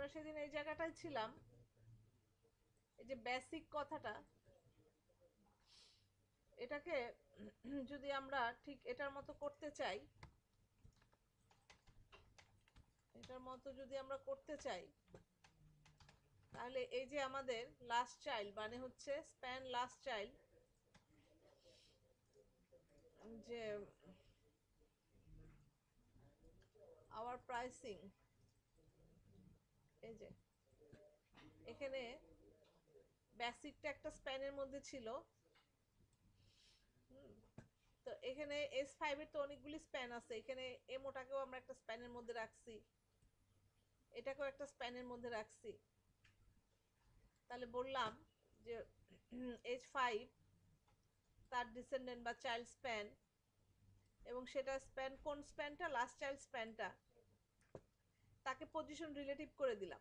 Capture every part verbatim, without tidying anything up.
আমরা সেদিন এই জায়গাটায় ছিলাম, এই যে বেসিক কথাটা, এটাকে যদি আমরা ঠিক এটার মতো করতে চাই, এটার মতো যদি আমরা করতে চাই, তাহলে এই যে আমাদের লাস্ট চাইল্ড মানে হচ্ছে স্প্যান লাস্ট চাইল্ড, যে আওয়ার প্রাইসিং, এই যে এখানে বেসিকটা একটা স্প্যানের মধ্যে ছিল। তো এখানে এস ফাইভ এর তো অনেকগুলি স্প্যান আছে, এখানে এমোটাকেও আমরা একটা স্প্যানের মধ্যে রাখছি, এটাকেও একটা স্প্যানের মধ্যে রাখছি। তাহলে বললাম যে এইচ ফাইভ তার ডিসেন্ডেন্ট বা চাইল্ড স্প্যান, এবং সেটা স্প্যান কোন স্প্যানটা, লাস্ট চাইল্ড স্প্যানটা, তাকে পজিশন রিলেটিভ করে দিলাম,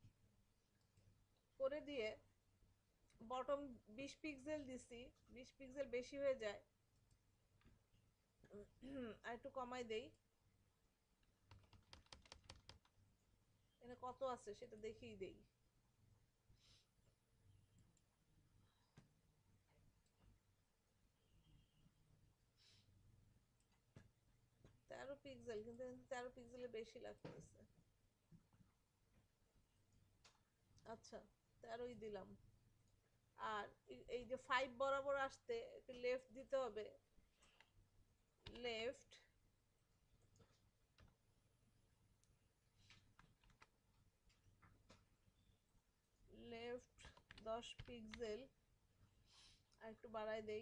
করে দিয়ে বটম বিশ পিক্সেল দিছি, বিশ পিক্সেল বেশি হয়ে যায়, আর একটু কমাই দেই, এখানে কত আছে সেটা দেখিয়ে দেই। তেরো পিক্সেল, কিন্তু তেরো পিক্সেলের বেশি লাগতেছে। আচ্ছা, তেরোই দিলাম। আর এই যে ফাইভ বরাবর আসতে লেফট দিতে হবে, লেফট লেফট দশ পিক্সেল, আর একটু বাড়াই দেই,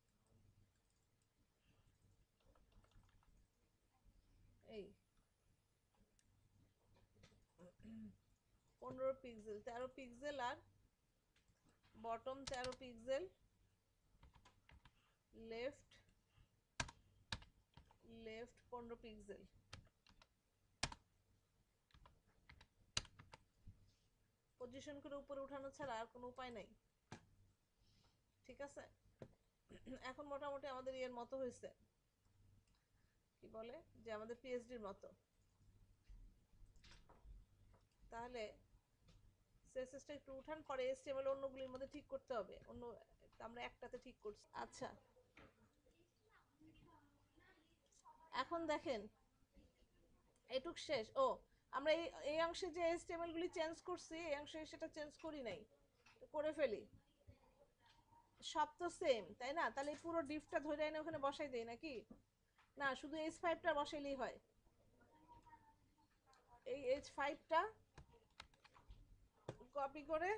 এই পনেরো পিক্সেল, তেরো পিক্সেল, আর বটম তেরো পিক্সেল, লেফট লেফট পনেরো পিক্সেল। পজিশন করে উপরে উঠানো ছাড়া আর কোনো উপায় নাই, ঠিক আছে? এখন মোটামুটি আমাদের ইয়ের মতো হয়েছে, কি বলে যে আমাদের পিএইচডির মতো। তাহলে সেসেসটা একটু উঠান, পরে এসটিএমএল অন্যগুলির মধ্যে ঠিক করতে হবে, অন্য আমরা একটাতে ঠিক করছি। আচ্ছা, এখন দেখেন এটুক শেষ। ও, আমরা এই এই অংশে যে এসটিএমএল গুলি চেঞ্জ করছি, এই অংশে সেটা চেঞ্জ করি নাই, করে ফেলি। সব তো সেম, তাই না? তাহলে পুরো ডিফটা ধরে এনে ওখানে বসাই দেই নাকি? না, শুধু এইচ ফাইভটা বসাইলেই হয়। এই এইচ ফাইভটা কপি করে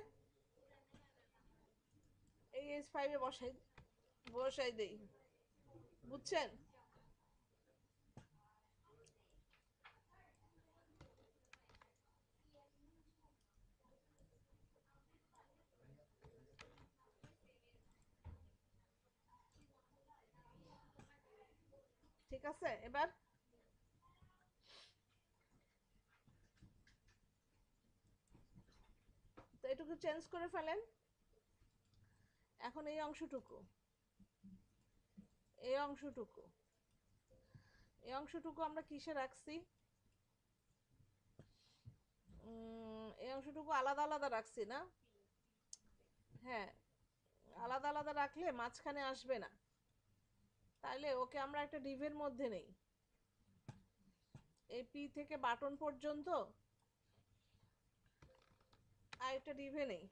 এই এইচ ফাইভে বসাই বসাই দেই, বুঝছেন? ঠিক আছে, এবার তো এটুকু চেঞ্জ করে ফেলেন। এখন এই অংশটুকু, এই অংশটুকু এই অংশটুকু আমরা কিসে রাখছি? এই অংশটুকু আলাদা আলাদা রাখছি না? হ্যাঁ, আলাদা আলাদা রাখলে মাঝখানে আসবে না, তাইলে ওকে আমরা একটা ডিভের মধ্যে নেই, এই পি থেকে বাটন পর্যন্ত আর একটা ডিভে নেই।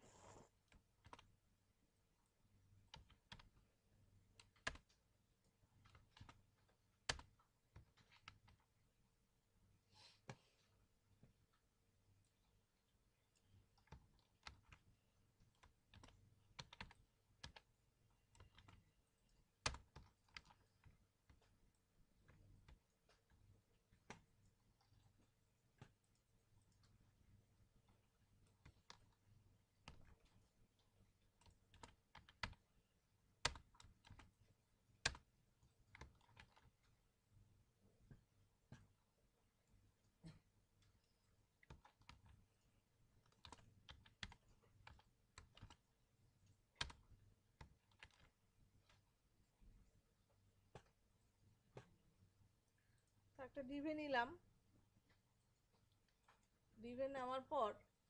একটা ডিভে নিলাম, ডিভে নেওয়ার পর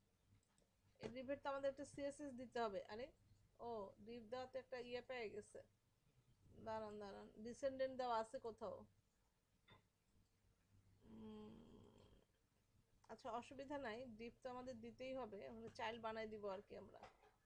এই ডিভের তো আমাদের একটা সিএসএস দিতে হবে। আরে ও ডিভ দেওয়াতে একটা ইয়ে পেয়ে গেছে, দাঁড়ান দাঁড়ান, ডিসেন্ডেন্ট দেওয়া আছে কোথাও। আচ্ছা অসুবিধা নাই, ডিপ তো আমাদের দিতেই হবে, ওখানে চাইল্ড বানাই দিব আর কি আমরা।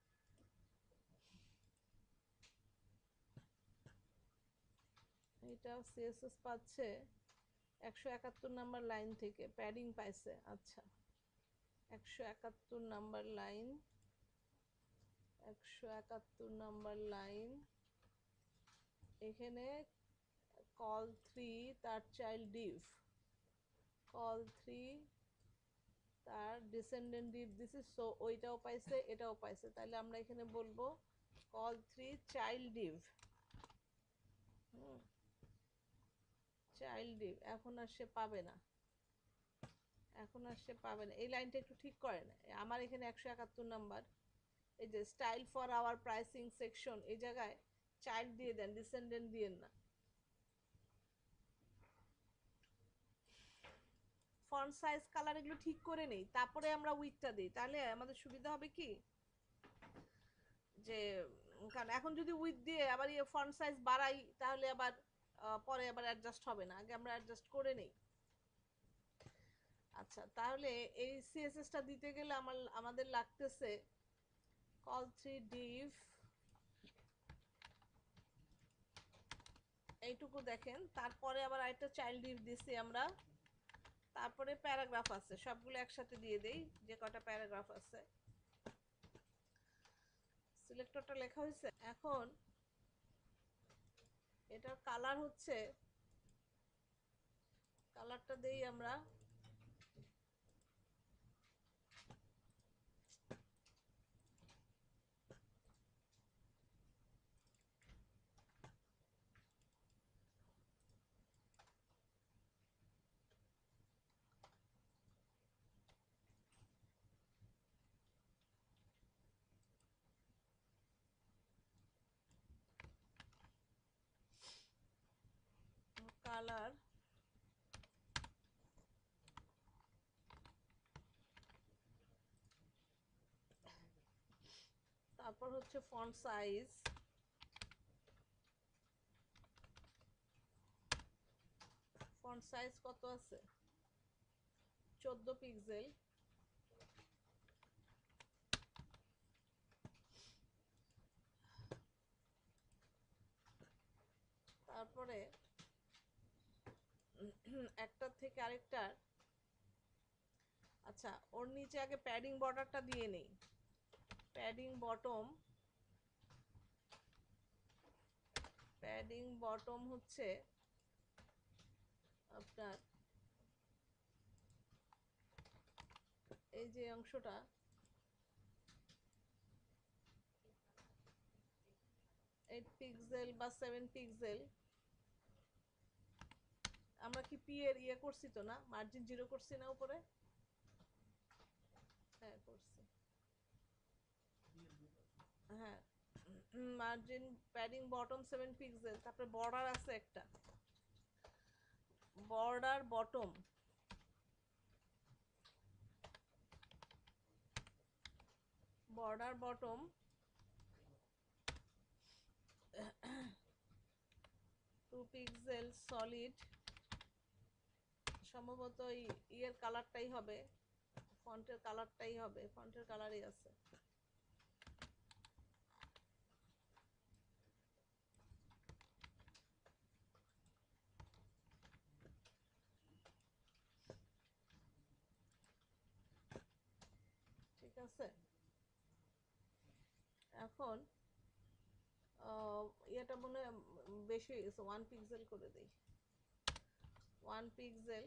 এটা সিএসএস পাচ্ছে একশো একাত্তর নাম্বার লাইন থেকে, প্যাডিং পাইছে। আচ্ছা একশো একাত্তর নাম্বার লাইন, একশো একাত্তর নাম্বার লাইন, এখানে কল থ্রি তার চাইল্ড ডিভ, কল থ্রি তার ডিসেন্ডেন্ট ডিভ দিছি, সো ওইটাও পাইছে এটাও পাইছে, তাহলে আমরা এখানে বলবো call three child div. Hmm child div, এখন আর সে পাবে না, এখন আর সে পাবে না। এই লাইনটা একটু ঠিক করে না, আমার এখানে একশো একাত্তর নাম্বার, এই যে style for our pricing section, এই জায়গায় চাইল্ড দিয়ে দেন, ডিসেন্ডেন্ট দিয়েন না। ফন্ট সাইজ কালার এগুলো ঠিক করে নেই, তারপরে আমরা উইথটা দিই, তাহলে আমাদের সুবিধা হবে কি যে, কারণ এখন যদি উইথ দিয়ে আবার ইয়ে ফন্ট সাইজ বাড়াই তাহলে আবার পরে আবার অ্যাডজাস্ট হবে না, আগে আমরা অ্যাডজাস্ট করে নেই। আচ্ছা তাহলে এই সিএসএসটা দিতে গেলে আমার আমাদের লাগতেছে কল থ্রি ডিভ, এইটুকু দেখেন, তারপরে আবার আরেকটা চাইল্ড ডিভ দিছি আমরা, তারপরে প্যারাগ্রাফ আছে, সবগুলো একসাথে দিয়ে দেই যে কটা প্যারাগ্রাফ আছে। সিলেক্টরটা লেখা হয়েছে। এখন এটার কালার হচ্ছে, কালারটা দেই আমরা কালার, তারপর হচ্ছে ফন্ট সাইজ, ফন্ট সাইজ কত আছে, চোদ্দ পিক্সেল, তারপরে একটার থেকে আরেকটার, আচ্ছা ওর নিচে আগে প্যাডিং বর্ডারটা দিয়ে নেই, প্যাডিং বটম, প্যাডিং বটম হচ্ছে আপনার এই যে অংশটা, এইট পিক্সেল বা সেভেন পিক্সেল, আমরা কি পি এর ইয়ে করছি তো না, মার্জিন জিরো করছি না উপরে, হ্যাঁ করছি, হ্যাঁ margin padding bottom seven pixel, তারপরে বর্ডার আছে একটা, border bottom, border bottom two pixel solid, সম্ভবত ইয়ের কালারটাই হবে, ফন্টের কালারটাই হবে, ফন্টের কালারই আছে। ঠিক আছে, এখন ইয়েটা মনে বেশি হয়ে গেছে, ওয়ান পিক্সেল করে দেই, ওয়ান পিক্সেল,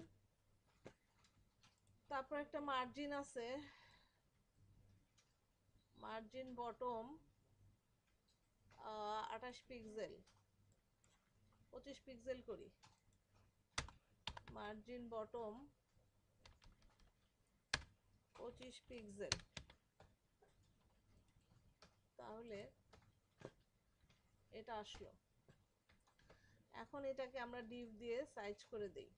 তারপর একটা মার্জিন আছে, মার্জিন বটম আঠাশ পিক্সেল, পঁচিশ পিক্সেল করি, মার্জিন বটম পঁচিশ পিক্সেল, তাহলে এটা আসলো। এখন এটাকে আমরা ডিভ দিয়ে সাইজ করে দেই,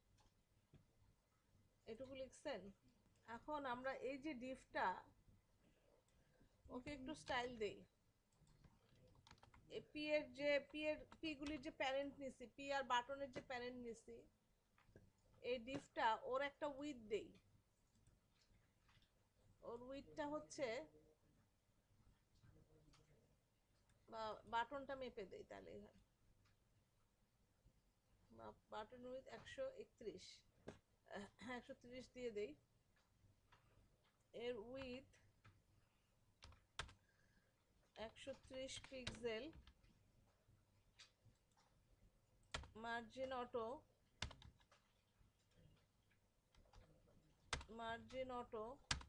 এটুকু লিখছেন। এখন আমরা এই যে ডিভটা, ওকে একটু স্টাইল দেই। এই পি এর যে পি এর পি গুলির যে প্যারেন্ট নিছি, পি আর বাটনের যে প্যারেন্ট নিছি, এই ডিফটা ওর একটা উইথ দেই। ওর উইথটা হচ্ছে, বা বাটনটা মেপে দেই তাহলে হয়। বাটন উইথ একশো একত্রিশ, একশো ত্রিশ দিয়ে দেই। এর উইথ একশো ত্রিশ pixel, margin auto, margin auto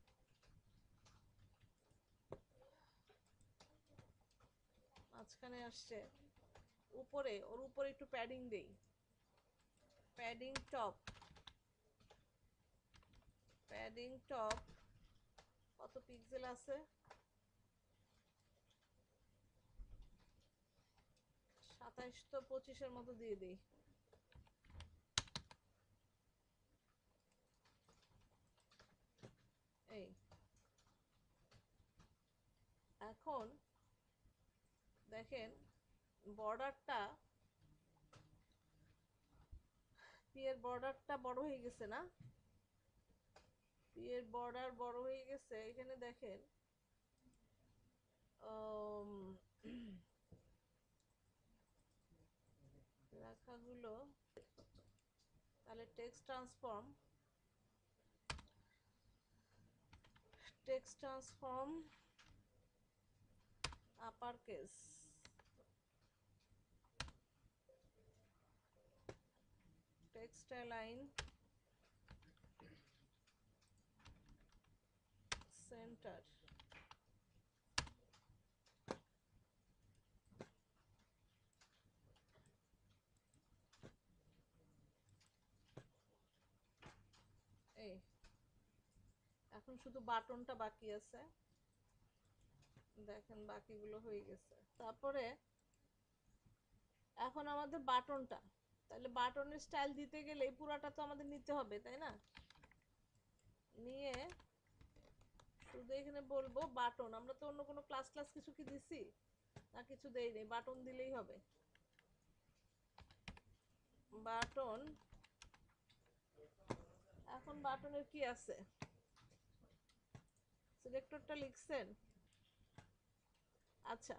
মাঝখানে আসছে, উপরে ওর উপরে একটু প্যাডিং দেই, প্যাডিং টপ, প্যাডিং টপ কত পিক্সেল আছে, সাতাইশ তো পঁচিশের মতো দিয়ে দিই। এই এখন দেখেন বর্ডারটা, পি এর বর্ডারটা বড় হয়ে গেছে না, পি এর বর্ডার বড় হয়ে গেছে। এখানে দেখেন লেখাগুলো, তাহলে text transform, text transform upper case, text align centre, এই এখন শুধু বাটনটা বাকি আছে, দেখেন বাকিগুলো হয়ে গেছে। তারপরে এখন আমাদের বাটনটা, তাহলে বাটনের স্টাইল দিতে গেলে পুরাটা তো আমাদের নিতে হবে, তাই না? নিয়ে শুধু এখানে বলবো বাটন, আমরা তো অন্য কোনো ক্লাস ক্লাস কিছু কি দিছি না, কিছু দেই নেই, বাটন দিলেই হবে। বাটন, এখন বাটনের কি আছে, সিলেক্টরটা লিখছেন? আচ্ছা,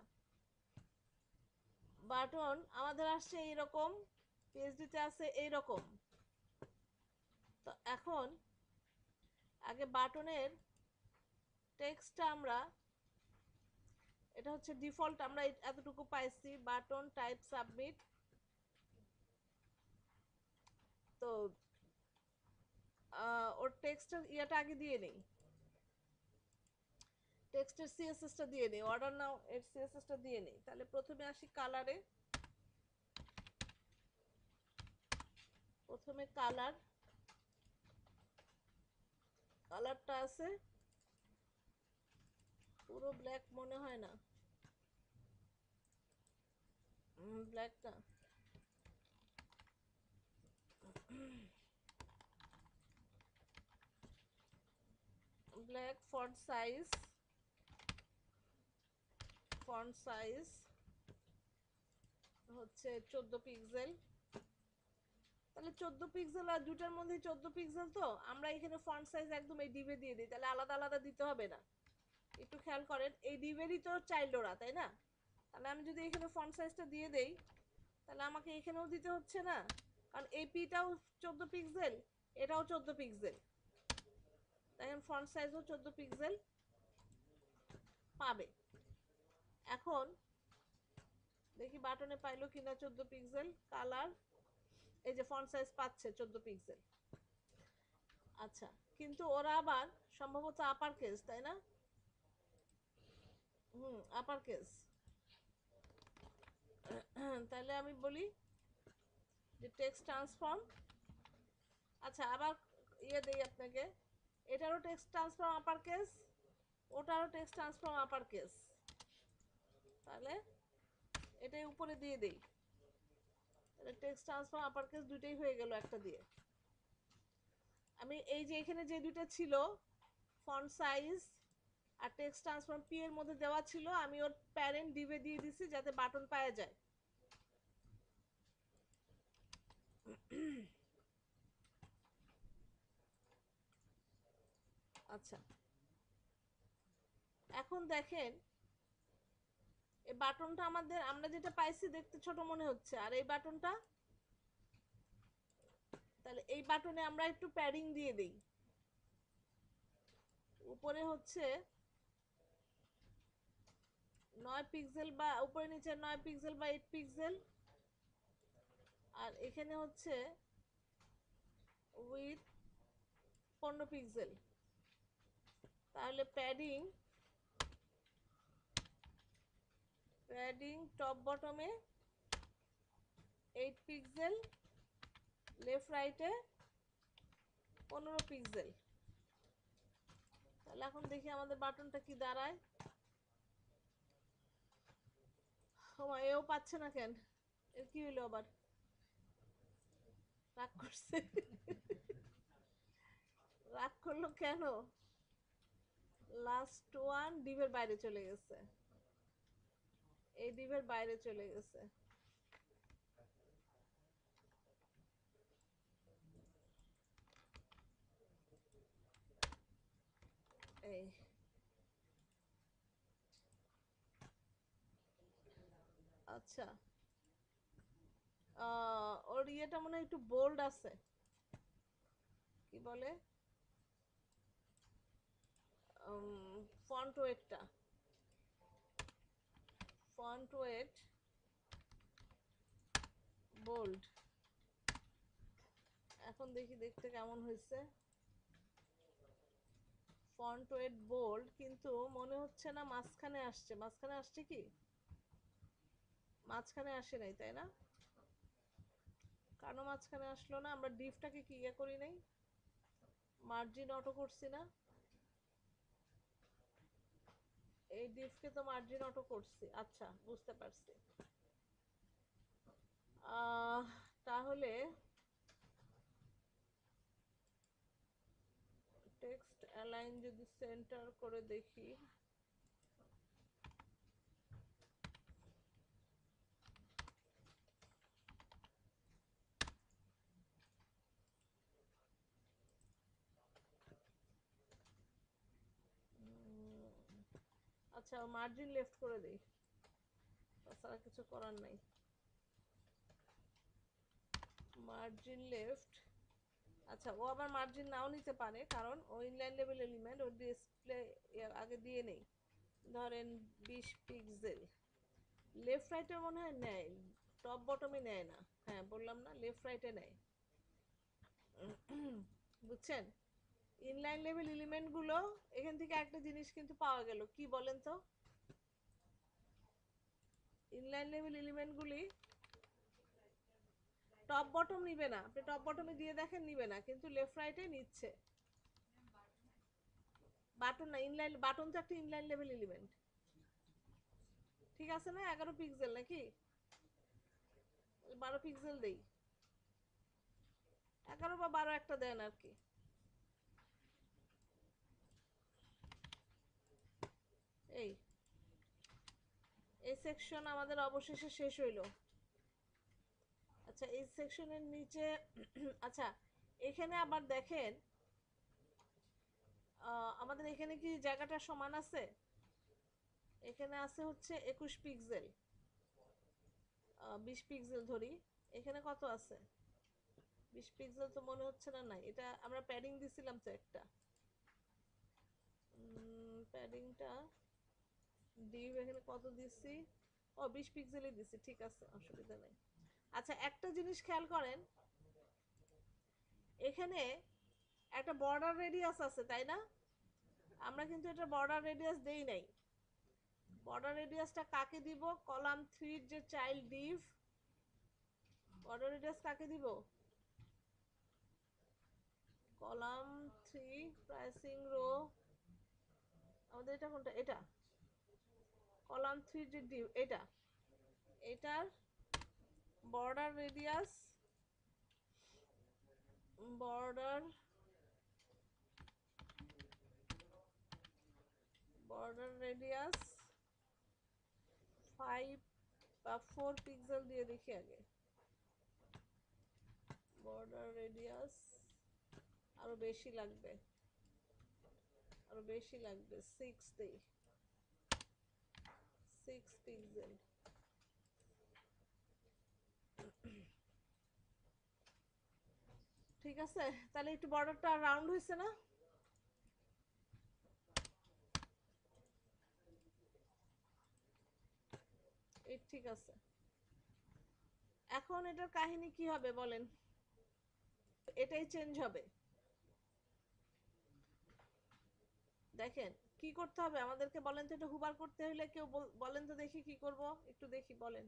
বাটন আমাদের আসছে এইরকম, পিএইচডিতে আছে এইরকম। তো এখন আগে বাটনের টেক্সটটা আমরা, এটা হচ্ছে ডিফল্ট, আমরা এতটুকু পাইছি, বাটন টাইপ সাবমিট। তো ওর টেক্সটের ইয়েটা আগে দিয়ে নেই, টেক্সটের সিএসএসটা দিয়ে নেই, অর্ডার নাও এর সিএসএসটা দিয়ে নেই। তাহলে প্রথমে আসি কালারে, প্রথমে কালার, কালারটা আছে পুরো ব্ল্যাক মনে হয় না, ব্ল্যাকটা black, font size, font size হচ্ছে চোদ্দ পিক্সেল। তাহলে চোদ্দ পিক্সেল আর দুটার মধ্যে চোদ্দ পিক্সেল, তো আমরা এখানে ফন্ট সাইজ একদম এই ডিভে দিয়ে দিই, তাহলে আলাদা আলাদা দিতে হবে না। একটু খেয়াল করেন, এই ডিভেরই তো চাইল্ড ওরা, তাই না? তাহলে আমি যদি এখানে ফন্ট সাইজটা দিয়ে দেই, তাহলে আমাকে এখানেও দিতে হচ্ছে না, কারণ এই পিটাও চোদ্দ পিক্সেল, এটাও চোদ্দ পিক্সেল। দেখেন ফন্ট সাইজও চোদ্দ পিক্সেল পাবে। এখন দেখি বাটনে পাইলো কিনা চোদ্দ পিক্সেল। কালার, এই যে ফন্ট সাইজ পাচ্ছে চোদ্দ পিক্সেল। আচ্ছা, কিন্তু ওরা আবার সম্ভবত আপার কেস, তাই না? Hmm, upper case. তাহলে আমি বলি যে টেক্সট ট্রান্সফর্ম, আচ্ছা আবার ইয়ে দেই আপনাকে, এটারও টেক্সট ট্রান্সফর্ম আপার কেস, ওটারও টেক্সট ট্রান্সফর্ম আপার কেস। তাহলে এটাই উপরে দিয়ে দেই, তাহলে টেক্সট ট্রান্সফর্ম আপার কেস দুইটাই হয়ে গেল একটা দিয়ে। আমি এই যে এখানে যে দুইটা ছিল, ফন্ট সাইজ আর টেক্সট ট্রান্সফর্ম পি এর মধ্যে দেওয়া ছিল, আমি ওর প্যারেন্ট ডিভে দিয়ে দিছি যাতে বাটন পাওয়া যায়। আচ্ছা, এখন দেখেন এই বাটনটা আমাদের, আমরা যেটা পাইছি দেখতে ছোট মনে হচ্ছে, আর এই বাটনটা, তাহলে এই বাটনে আমরা একটু প্যাডিং দিয়ে দেই। উপরে হচ্ছে নয় পিক্সেল, বা উপরে নিচে নয় পিক্সেল বা এইট পিক্সেল, আর এখানে হচ্ছে উইথ পনেরো পিক্সেল। তাহলে প্যাডিং প্যাডিং টপ বটমে এইট পিক্সেল, লেফট রাইটে পনেরো পিক্সেল। তাহলে এখন দেখি আমাদের বাটনটা কি দাঁড়ায়। ও এও পাচ্ছে না কেন, এর কি হইলো আবার, রাগ করছে? রাগ করলো কেন? লাস্ট ওয়ান ডিভের বাইরে চলে গেছে, এই ডিভের বাইরে চলে গেছে। এই আচ্ছা, ওর ইয়েটা মনে হয় একটু বোল্ড আছে, কি বলে ফন্ট ওয়েটটা, ফন্ট ওয়েট বোল্ড। এখন দেখি দেখতে কেমন হয়েছে। ফন্ট ওয়েট বোল্ড, কিন্তু মনে হচ্ছে না মাঝখানে আসছে। মাঝখানে আসছে কি? মাঝখানে আসে নাই, তাই না? কেন মাঝখানে আসলো না? আমরা ডিফটাকে কি ইয়ে করি নাই, মার্জিন অটো করছি না? এই ডিফকে তো মার্জিন অটো করছি। আচ্ছা, বুঝতে পারছি। তাহলে টেক্সট অ্যালাইন যদি সেন্টার করে দেখি, আচ্ছা মার্জিন লেফট করে দেই, তাছাড়া কিছু করার নাই। Margin left. আচ্ছা, ও আবার মার্জিন নাও নিতে পারে, কারণ ও ইনলাইন লেভেল এলিমেন্ট, ওর ডিসপ্লে আগে দিয়ে নেই, ধরেন বিশ পিক্সেল। লেফট রাইটে মনে হয় নেয়, টপ বটমে নেয় না। হ্যাঁ বললাম না, লেফট রাইটে নেয়। বুঝছেন? ইনলাইন লেভেল এলিমেন্ট গুলো, এখান থেকে একটা জিনিস কিন্তু পাওয়া গেল, কি বলেন তো? ইনলাইন লেভেল এলিমেন্ট গুলি টপ বটম নিবে না। আপনি টপ বটমে দিয়ে দেখেন, নিবে না, কিন্তু লেফট রাইটে নিচ্ছে। বাটন না, ইনলাইন বাটন তো একটা ইনলাইন লেভেল এলিমেন্ট, ঠিক আছে না? এগারো পিক্সেল নাকি বারো পিক্সেল দেই, এগারো বা বারো একটা দেন আর কি। এই এই সেকশন আমাদের অবশেষে শেষ হইল। আচ্ছা, এই সেকশনের নিচে আচ্ছা এখানে আবার দেখেন, আমাদের এখানে কি জায়গাটা সমান আছে? এখানে আছে হচ্ছে একুশ পিক্সেল, বিশ পিক্সেল ধরি। এখানে কত আছে? বিশ পিক্সেল তো মনে হচ্ছে না। নাই, এটা আমরা প্যাডিং দিছিলাম তো একটা, প্যাডিংটা ডিভ এখানে কত দিছি? ও বিশ পিক্সেলই দিছি, ঠিক আছে, অসুবিধা নেই। আচ্ছা, একটা জিনিস খেয়াল করেন, এখানে একটা বর্ডার রেডিয়াস আছে, তাই না? আমরা কিন্তু এটা বর্ডার রেডিয়াস দেই নাই। বর্ডার রেডিয়াসটা কাকে দিব? কলাম থ্রির যে চাইল্ড ডিভ, বর্ডার রেডিয়াস কাকে দিব? কলাম থ্রি প্রাইসিং রো, আমাদের এটা কোনটা? এটা কলাম থ্রি যে ডিভ, এটা এটার border radius, border border radius five বা ফোর পিক্সেল দিয়ে দেখি আগে। বর্ডার রেডিয়াস আরো বেশি লাগবে, আরো বেশি লাগবে, সিক্স দেই, সিক্স পিক্সেল। ঠিক আছে, তাহলে একটু বর্ডারটা রাউন্ড হয়েছে না? এই ঠিক আছে। এখন এটার কাহিনী কি হবে বলেন? এটাই চেঞ্জ হবে। দেখেন কি করতে হবে আমাদেরকে বলেন তো, এটা হুবার করতে হলে কেউ বলেন তো দেখি কি করব, একটু দেখি বলেন।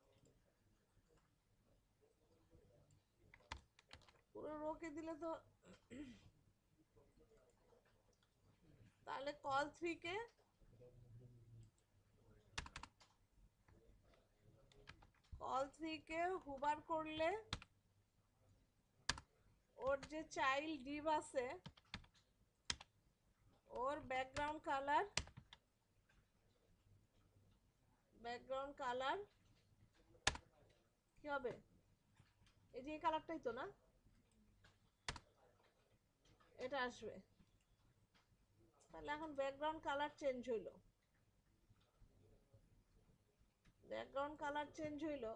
পুরো রোকে দিলে তো তাহলে কল থ্রি কে কল থ্রি কে হুবার করলে ওর যে চাইল্ড ডিভ আছে ওর ব্যাকগ্রাউন্ড কালার ব্যাকগ্রাউন্ড কালার কি হবে? এই যে এই কালারটাই তো না, এটা আসবে। তাহলে এখন ব্যাকগ্রাউন্ড কালার চেঞ্জ হইলো, ব্যাকগ্রাউন্ড কালার চেঞ্জ হইলো,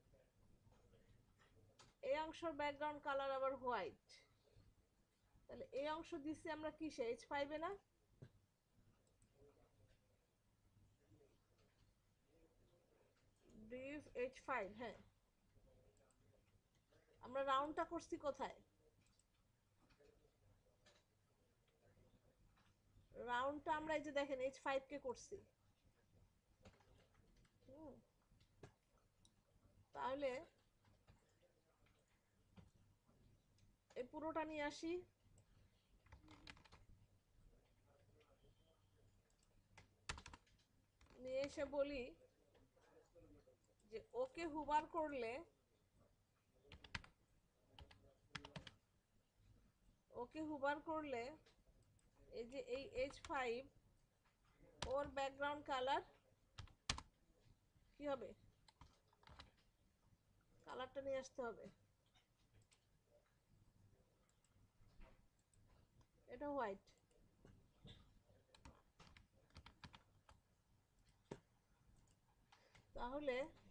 এই অংশের ব্যাকগ্রাউন্ড কালার আবার হোয়াইট। তাহলে এই অংশ দিচ্ছি আমরা কিসে? এইচ ফাইভ এ না? ডিভ এইচ ফাইভ, হ্যাঁ। আমরা রাউন্ডটা করছি কোথায়? রাউন্ডটা আমরা এই যে দেখেন এইচ ফাইভ কে করছি। তাহলে এই পুরোটা নিয়ে আসি, নিয়ে এসে বলি যে ওকে হুবার করলে ওকে হুবার করলে এই যে এই এইচ ফাইভ ওর ব্যাকগ্রাউন্ড কালার কি হবে? কালারটা নিয়ে আসতে হবে, এটা হোয়াইট। তাহলে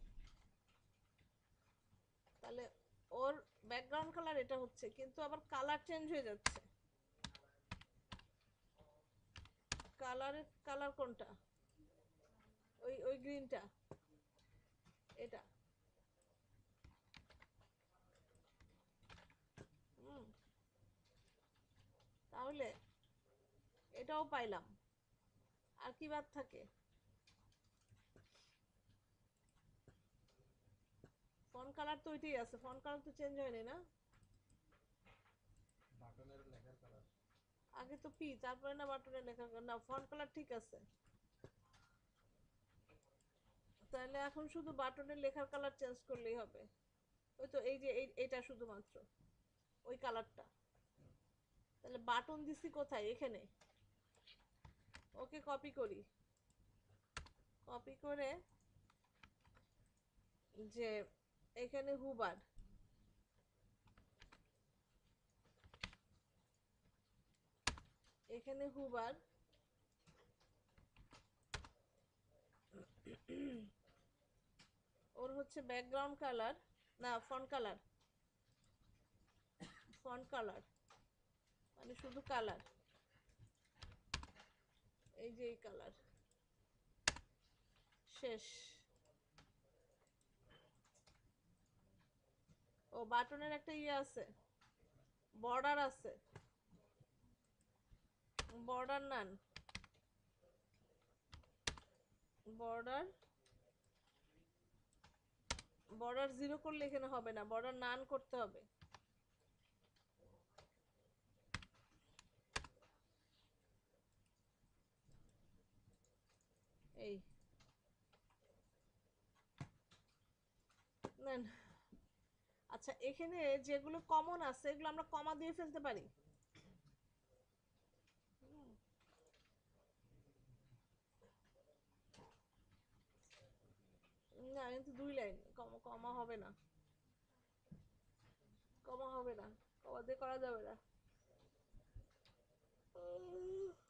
তাহলে ওর ব্যাকগ্রাউন্ড কালার এটা হচ্ছে, কিন্তু আবার কালার চেঞ্জ হয়ে যাচ্ছে। কালারের কালার কোনটা? ওই ওই গ্রিনটা, এটা। হুম, তাহলে এটাও পাইলাম। আর কি বাদ থাকে? ফন্ট কালার তো ওইটাই আছে, ফন্ট কালার তো চেঞ্জ হয়নি না? বাটনের লেখার কালার আগে তো পি, তারপরে না বাটনের লেখার কালার, না ফন্ট কালার ঠিক আছে। তাহলে এখন শুধু বাটনের লেখার কালার চেঞ্জ করলেই হবে। ওই তো এই যে এইটা শুধুমাত্র ওই কালারটা। তাহলে বাটন দিছি কোথায়? এখানে। ওকে কপি করি, কপি করে যে এখানে হুবার, এখানে হুবার ওর হচ্ছে ব্যাকগ্রাউন্ড কালার, না ফন্ট কালার, ফন্ট কালার মানে শুধু কালার, এই যে এই কালার শেষ। ও বাটনের একটা ইয়ে আছে, বর্ডার আছে, border none, border border zero করলে এখানে হবে না, বর্ডার নান করতে হবে। এই নেন। আচ্ছা এখানে যেগুলো কমন আছে এগুলো আমরা কমা দিয়ে ফেলতে পারি। এখানে তো দুই লাইন, কমা কমা হবে না, কমা হবে না, কমা দিয়ে করা যাবে না।